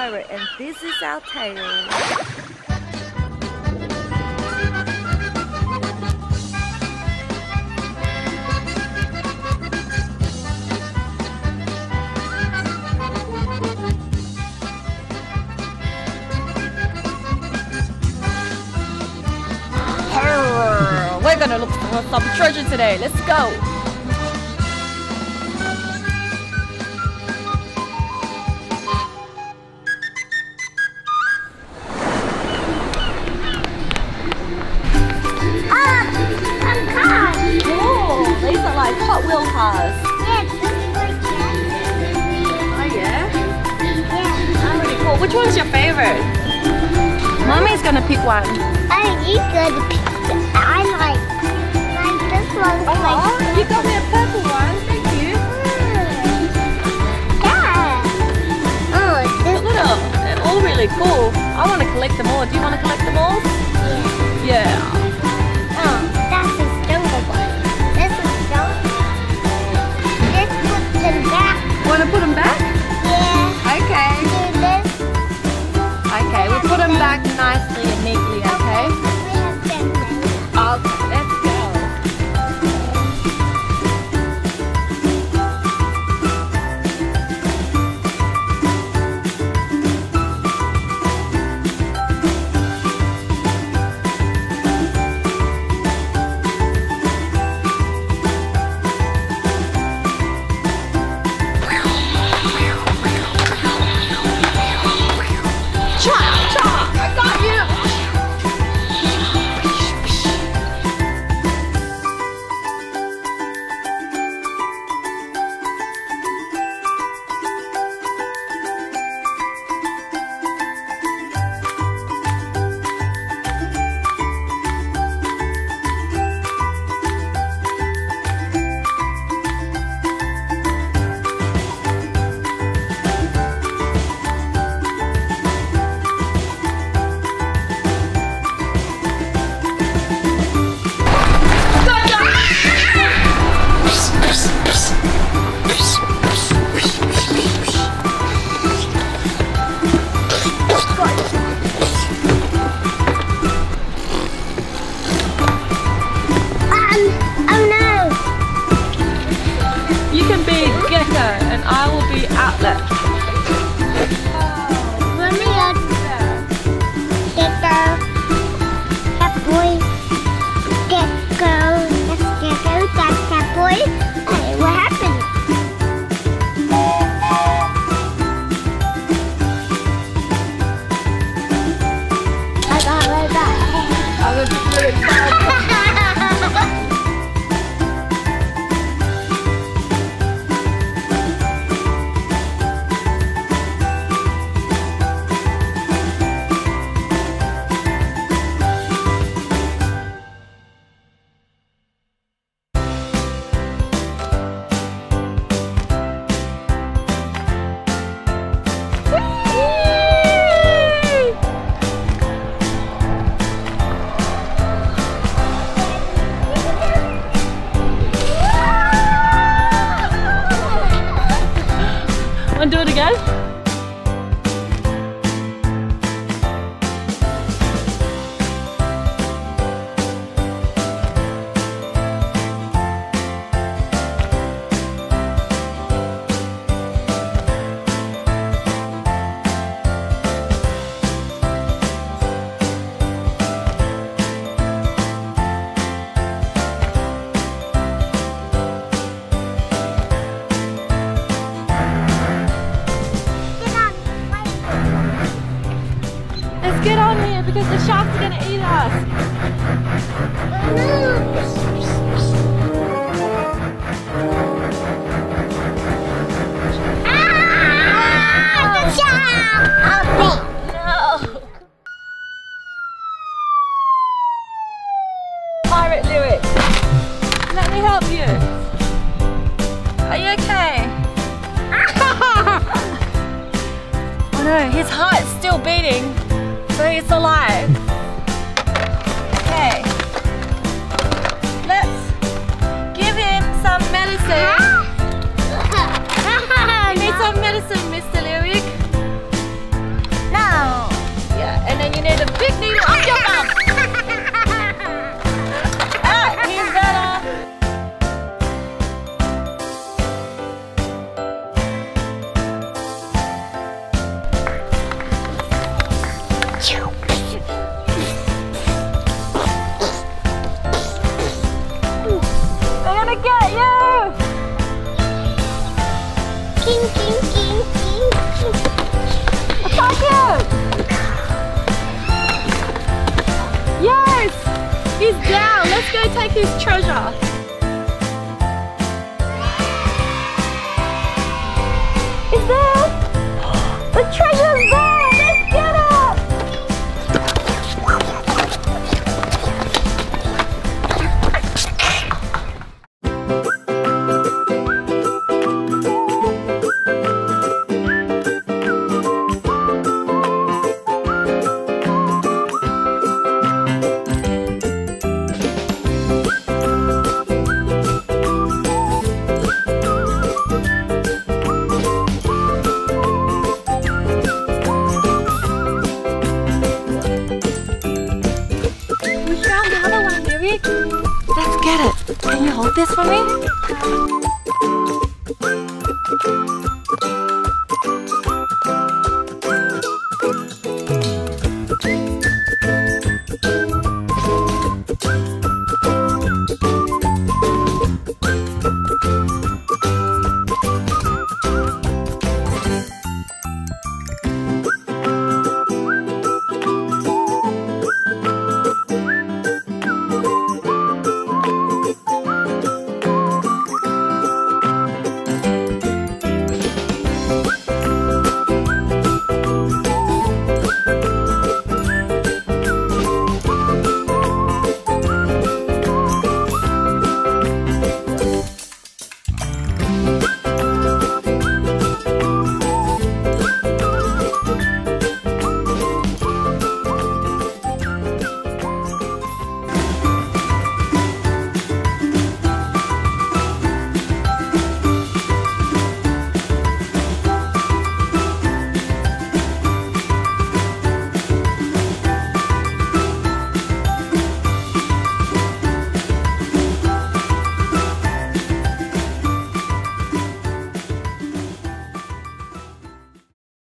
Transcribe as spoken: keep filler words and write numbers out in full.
pirate, and this is our tail. We're gonna look for some treasure today. Let's go. Ah, some cars. Oh, these are like Hot Wheel cars. Yes, this is like that. Oh yeah? Yeah. Oh, really cool. Which one's your favorite? Mommy's gonna pick one. I you could pick. I like like this one. Oh, like, you got me a purple one. Thank you. yeah. Oh, this Look at them. They're all really cool. I want to collect them all. Do you want to collect them all? Yeah. Yeah. Oh, that's a jungle one. This is jungle. Let's put them back. Want to put them back? Yeah. Okay. Do this. Okay, we'll put them back nicely and neatly, okay? We have them now. Okay, let's go. And I will be Outlet. Let me out there. Gecko. Catboy. Gecko. That's Gecko. That's Catboy. Hey, what happened? I got it back. I was just really excited. Want to do it again? Get on here because the sharks are going to eat us. Ah! The shark! Oh, No. Pirate Lyrik, let me help you. Are you okay? Oh no, his heart's still beating. So he's alive. Okay. Let's give him some medicine. You need some medicine, Mister Lyrik. gonna get you! King, king, king, king, king. Attack him! Yes! He's down. Let's go take his treasure. Is there? The treasure's there! Let's get it! We found the other one, Lyrik. Let's get it. Can you hold this for me?